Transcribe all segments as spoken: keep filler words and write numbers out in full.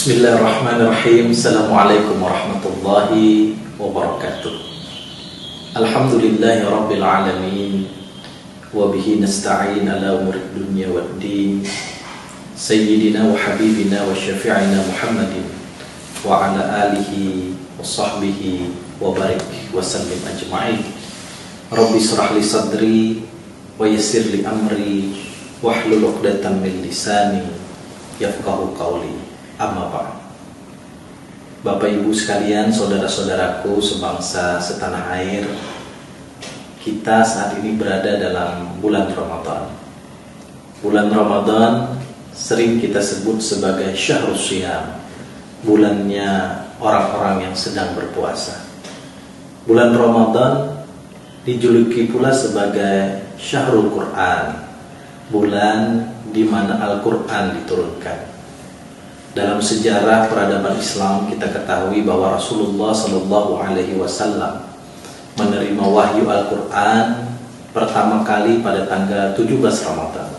Bismillahirrahmanirrahim. Assalamualaikum warahmatullahi wabarakatuh. Alhamdulillahi rabbil alamin. Wa bihi nasta'in ala umuri dunya waddin. Sayyidina wa habibina wa syafi'ina Muhammadin wa ala alihi wa sahbihi wa barik wa sallim ajma'in. Rabbi shrah li sadri wa yassir li amri wahlul 'uqdatam min lisani yafqahu qawli. Amma ba'd. Bapak Ibu sekalian, saudara-saudaraku sebangsa setanah air, kita saat ini berada dalam bulan Ramadan. Bulan Ramadan sering kita sebut sebagai Syahrus Shiyam, bulannya orang-orang yang sedang berpuasa. Bulan Ramadan dijuluki pula sebagai Syahrul Quran, bulan di mana Al-Quran diturunkan. Dalam sejarah peradaban Islam kita ketahui bahwa Rasulullah Shallallahu Alaihi Wasallam menerima wahyu Al-Quran pertama kali pada tanggal tujuh belas Ramadan.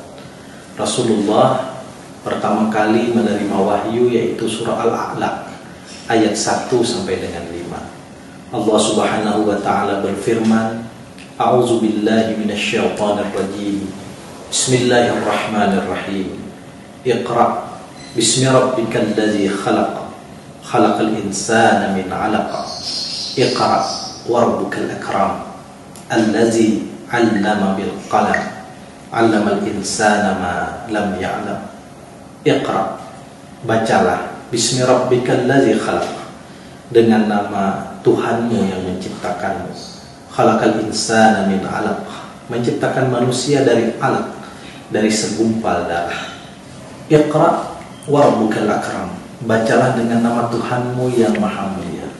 Rasulullah pertama kali menerima wahyu yaitu surah Al-A'la ayat satu sampai dengan lima. Allah Subhanahu wa taala berfirman, A'udzu billahi minasyaitonir rajim. Bismillahirrahmanirrahim. Iqra Bismi rabbikal ladzi khalaq khalaqal insana min 'alaq Iqra wa rabbukal akram allazi 'allama bil qalam 'allamal insana ma lam ya'lam. Iqra, bacalah, bismi rabbikal ladzi khalaq, dengan nama Tuhanmu yang menciptakanmu. Khalaqal insana min 'alaq, menciptakan manusia dari 'alaq, dari segumpal darah. Iqra wa rabbukal akram, bacalah dengan nama Tuhanmu yang maha mulia.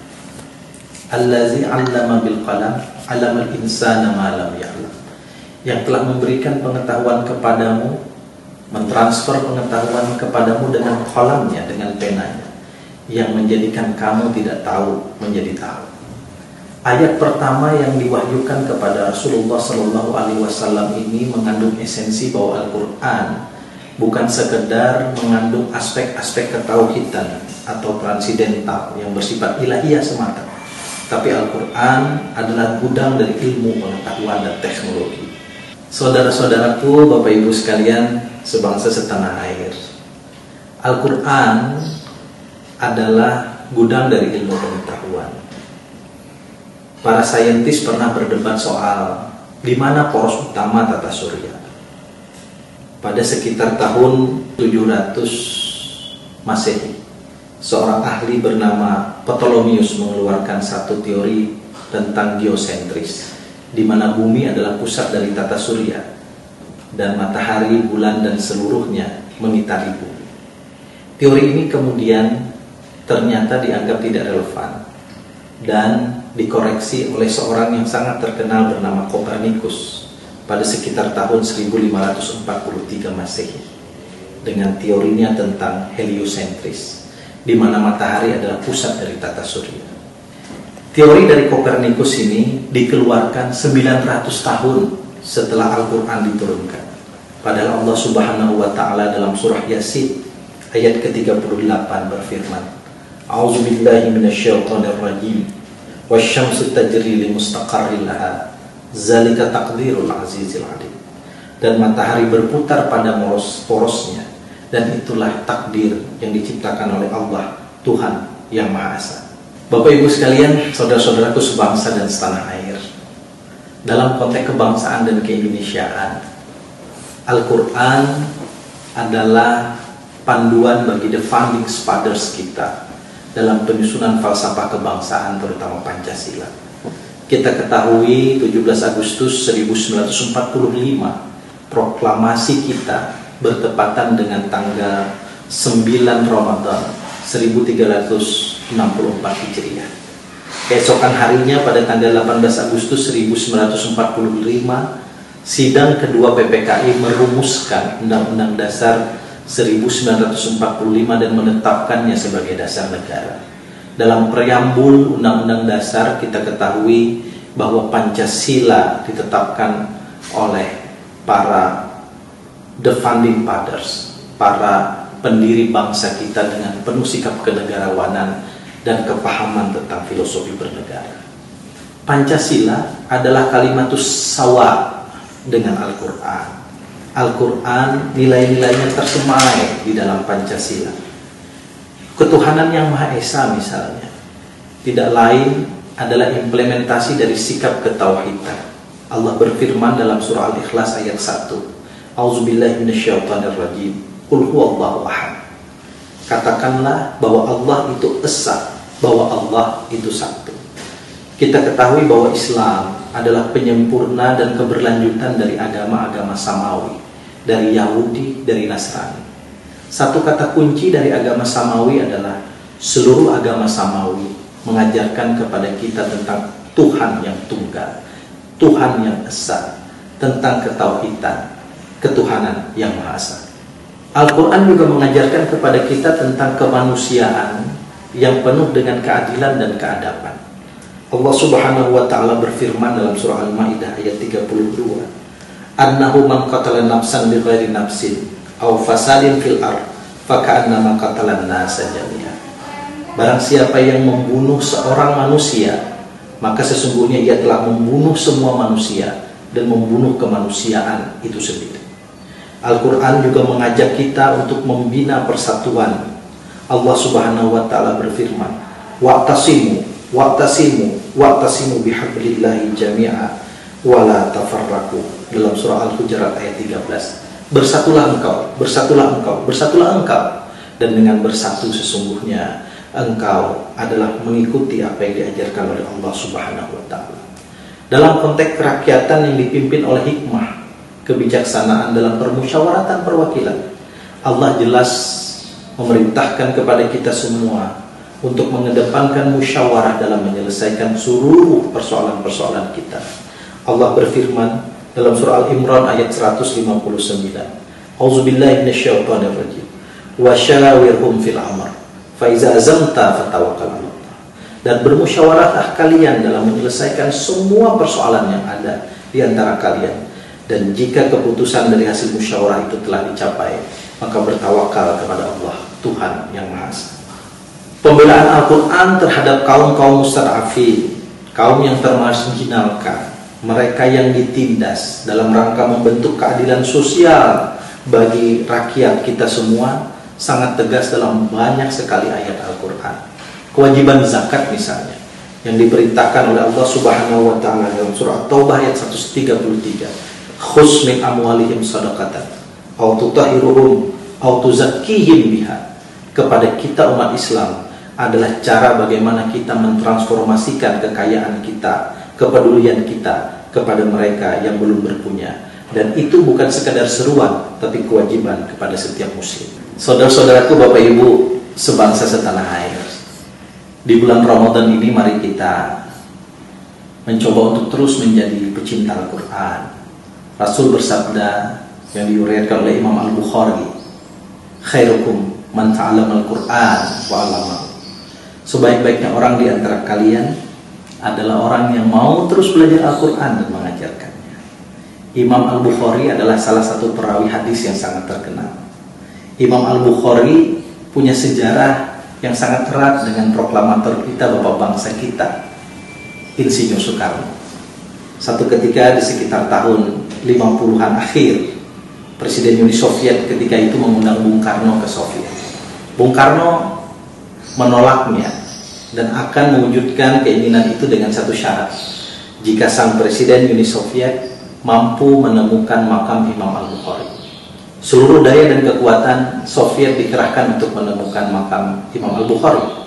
Allazi 'allama bil qalam 'allamal insana ma lam ya'lam, yang telah memberikan pengetahuan kepadamu, mentransfer pengetahuan kepadamu dengan qalamnya, dengan penanya, yang menjadikan kamu tidak tahu menjadi tahu. Ayat pertama yang diwahyukan kepada Rasulullah Shallallahu Alaihi Wasallam ini mengandung esensi bahwa Al-Quran bukan sekedar mengandung aspek-aspek ketauhidan atau transidental yang bersifat ilahiyah semata, tapi Al-Quran adalah gudang dari ilmu, pengetahuan, dan teknologi. Saudara-saudaraku, Bapak Ibu sekalian sebangsa setanah air, Al-Quran adalah gudang dari ilmu pengetahuan. Para saintis pernah berdebat soal di mana poros utama tata surya. Pada sekitar tahun tujuh ratus Masehi, seorang ahli bernama Ptolemeus mengeluarkan satu teori tentang geosentris, di mana bumi adalah pusat dari tata surya dan matahari, bulan, dan seluruhnya mengitari bumi. Teori ini kemudian ternyata dianggap tidak relevan dan dikoreksi oleh seorang yang sangat terkenal bernama Kopernikus pada sekitar tahun seribu lima ratus empat puluh tiga Masehi dengan teorinya tentang heliosentris, di mana matahari adalah pusat dari tata surya. Teori dari Kopernikus ini dikeluarkan sembilan ratus tahun setelah Al-Quran diturunkan. Padahal Allah Subhanahu wa taala dalam surah Yasin ayat ke tiga puluh delapan berfirman, A'udzu billahi minasyaitonir rajim. Wasyamsu tajri li mustaqarrin laha. Zalika taqdirul azizil alim. Dan matahari berputar pada poros-porosnya, dan itulah takdir yang diciptakan oleh Allah, Tuhan yang Maha Esa. Bapak Ibu sekalian, saudara-saudaraku sebangsa dan setanah air, dalam konteks kebangsaan dan keindonesiaan, Al-Quran adalah panduan bagi the founding fathers kita dalam penyusunan falsafah kebangsaan, terutama Pancasila. Kita ketahui tujuh belas Agustus seribu sembilan ratus empat puluh lima proklamasi kita bertepatan dengan tanggal sembilan Ramadan seribu tiga ratus enam puluh empat Hijriah. Keesokan harinya pada tanggal delapan belas Agustus seribu sembilan ratus empat puluh lima, sidang kedua P P K I merumuskan Undang-Undang Dasar seribu sembilan ratus empat puluh lima dan menetapkannya sebagai dasar negara. Dalam preambul Undang-Undang Dasar kita ketahui bahwa Pancasila ditetapkan oleh para the founding fathers, para pendiri bangsa kita dengan penuh sikap kenegarawanan dan kepahaman tentang filosofi bernegara. Pancasila adalah kalimatus sawa dengan Al-Quran. Al-Quran nilai-nilainya tersemai di dalam Pancasila. Ketuhanan yang Maha Esa misalnya, tidak lain adalah implementasi dari sikap ketauhidan. Allah berfirman dalam surah Al-Ikhlas ayat satu, A'udzubillahi minasyaitonirrajim, Qul huwallahu ahad. Katakanlah bahwa Allah itu esa, bahwa Allah itu satu. Kita ketahui bahwa Islam adalah penyempurna dan keberlanjutan dari agama-agama samawi, dari Yahudi, dari Nasrani. Satu kata kunci dari agama samawi adalah seluruh agama samawi mengajarkan kepada kita tentang Tuhan yang tunggal, Tuhan yang esa, tentang ketauhidan, ketuhanan yang Maha Esa. Al-Quran juga mengajarkan kepada kita tentang kemanusiaan yang penuh dengan keadilan dan keadaban. Allah Subhanahu wa Ta'ala berfirman dalam surah Al-Maidah ayat tiga puluh dua, Annahu man qatala nafsan bighairi nafsin aw fasadin fil ard faka'annama qatalan nasa jami'an. Barang siapa yang membunuh seorang manusia, maka sesungguhnya ia telah membunuh semua manusia dan membunuh kemanusiaan itu sendiri. Al-Quran juga mengajak kita untuk membina persatuan. Allah Subhanahu wa Ta'ala berfirman, Wa'tasimu, wa'tasimu, wa'tasimu bihablillahi jami'a wa la tafarraqu, dalam surah Al-Hujurat ayat tiga belas. Bersatulah engkau, bersatulah engkau, bersatulah engkau, dan dengan bersatu sesungguhnya engkau adalah mengikuti apa yang diajarkan oleh Allah Subhanahu wa Ta'ala. Dalam konteks kerakyatan yang dipimpin oleh hikmah, kebijaksanaan dalam permusyawaratan perwakilan, Allah jelas memerintahkan kepada kita semua untuk mengedepankan musyawarah dalam menyelesaikan seluruh persoalan-persoalan kita. Allah berfirman dalam surah Al-Imran ayat seratus lima puluh sembilan, A'udzubillahi minasyaitonirrajim, wa syawirhum fil amr faiza azamta fatawakkal 'ala Allah. Dan bermusyawarahlah kalian dalam menyelesaikan semua persoalan yang ada di antara kalian, dan jika keputusan dari hasil musyawarah itu telah dicapai, maka bertawakal kepada Allah, Tuhan yang Maha Esa. Pembelaan Al-Quran terhadap kaum-kaum mustad'afin, kaum yang termarginalkan, mereka yang ditindas dalam rangka membentuk keadilan sosial bagi rakyat kita semua, sangat tegas dalam banyak sekali ayat Al-Quran. Kewajiban zakat misalnya, yang diperintahkan oleh Allah Subhanahu wa Ta'ala dalam surah At-Taubah ayat seratus tiga puluh tiga, khus min amwalihim sadaqatan aw tutahhiruhum aw tuzakkihim biha. Kepada kita umat Islam adalah cara bagaimana kita mentransformasikan kekayaan kita, kepedulian kita kepada mereka yang belum berpunya. Dan itu bukan sekadar seruan, tapi kewajiban kepada setiap muslim. Saudara-saudaraku, Bapak Ibu, sebangsa setanah air, di bulan Ramadan ini mari kita mencoba untuk terus menjadi pecinta Al-Quran. Rasul bersabda yang diuriatkan oleh Imam Al-Bukhari, khairukum man ta'allama Al-Quran wa 'allamahu. Sebaik-baiknya orang di antara kalian adalah orang yang mau terus belajar Al-Quran dan mengajarkannya. Imam Al-Bukhari adalah salah satu perawi hadis yang sangat terkenal. Imam Al-Bukhari punya sejarah yang sangat erat dengan proklamator kita, bapak bangsa kita, Insinyur Soekarno. Satu ketika di sekitar tahun lima puluhan akhir, Presiden Uni Soviet ketika itu mengundang Bung Karno ke Soviet. Bung Karno menolaknya dan akan mewujudkan keinginan itu dengan satu syarat: jika sang Presiden Uni Soviet mampu menemukan makam Imam Al-Bukhari. Seluruh daya dan kekuatan Soviet dikerahkan untuk menemukan makam Imam Al-Bukhari.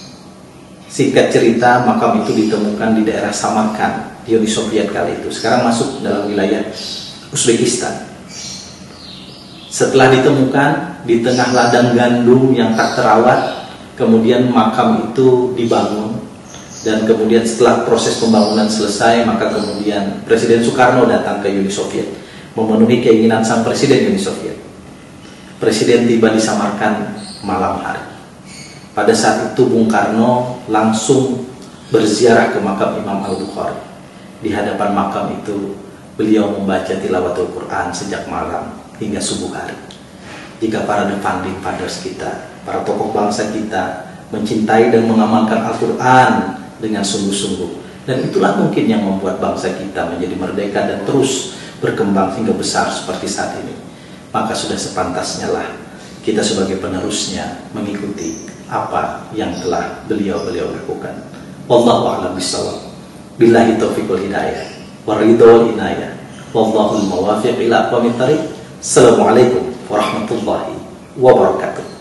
Singkat cerita, makam itu ditemukan di daerah Samarkand di Uni Soviet kali itu. Sekarang masuk dalam wilayah Uzbekistan. Setelah ditemukan di tengah ladang gandum yang tak terawat, kemudian makam itu dibangun. Dan kemudian setelah proses pembangunan selesai, maka kemudian Presiden Soekarno datang ke Uni Soviet memenuhi keinginan sang Presiden Uni Soviet. Presiden tiba di Samarkand malam hari. Pada saat itu Bung Karno langsung berziarah ke makam Imam Al-Bukhari. Di hadapan makam itu beliau membaca tilawatul Quran sejak malam hingga subuh hari. jika para founding fathers kita, para tokoh bangsa kita mencintai dan mengamalkan Al-Quran dengan sungguh-sungguh. Dan itulah mungkin yang membuat bangsa kita menjadi merdeka dan terus berkembang hingga besar seperti saat ini. Maka sudah sepantasnya lah kita sebagai penerusnya mengikuti apa yang telah beliau-beliau lakukan. Wallahu a'lam bishawab. Billahi taufiq wal hidayah wa ridha wal inayah. Wallahul muwaffiq ila aqwamit thariq. Assalamualaikum warahmatullahi wabarakatuh.